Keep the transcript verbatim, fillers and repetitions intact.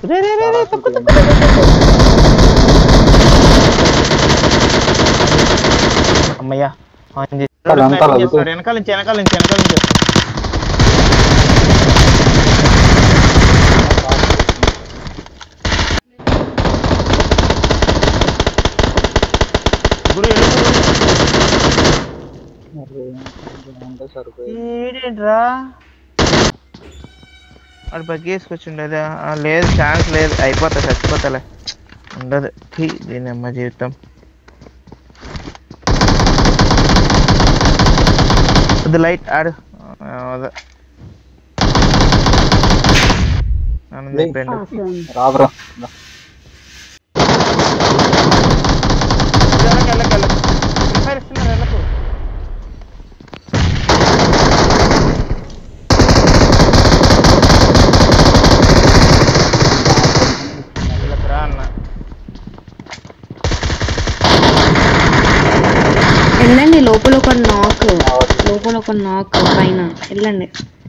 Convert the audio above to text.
రే రే రే రే తక్కు తక్కు అమ్మయ్యా వెనకాల నుంచి వెనకాల నుంచి వెనకాల నుంచి ఏంటరా వాడు బగ్గేసుకొచ్చిండేదా లేదు ఛాన్స్ లేదు అయిపోతా చచ్చిపోతాలే ఉండదు దీని అమ్మ జీవితం అది లైట్ ఆడు చెప్పండి రాబ్రో వెళ్ళండి లోపల ఒక నాక్ లోపల ఒక నాక్ పైన వెళ్ళండి